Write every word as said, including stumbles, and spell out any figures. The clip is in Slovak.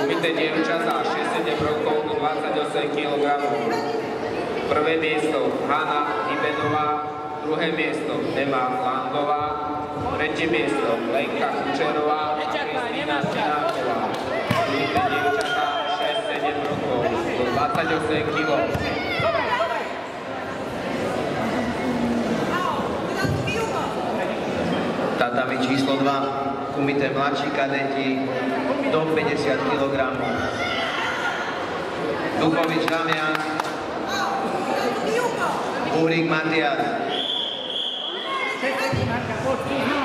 Kumite dievčatá šesť sedem rokov do dvadsaťosem kilogramov. Prvé miesto Hanna Ibenová, druhé miesto Ema Landová, tretie miesto Lenka Kučerová a Kristýna Stináková. Kumite dievčatá šesť sedem rokov do dvadsaťosem kilogramov. Tatami číslo dva, kumite mladší kadeti do päťdesiat kilogramov. Duchovič Damian, Uhrík Matias.